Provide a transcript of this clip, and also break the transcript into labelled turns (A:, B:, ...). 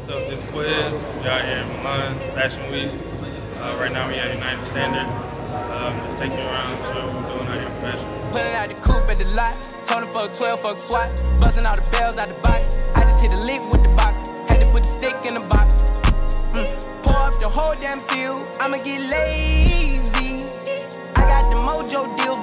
A: What's up, this Quiz. We out here in Milan, Fashion Week. Right now we at United Standard. Just taking you around, show what we're doing out here in fashion.
B: Pulling out the coupe at the lot, Tony fuck 12, fuck SWAT, buzzing all the bells out the box. I just hit a lick with the box, had to put the stick in the box. Pour up the whole damn seal, I'ma get lazy. I got the mojo deal.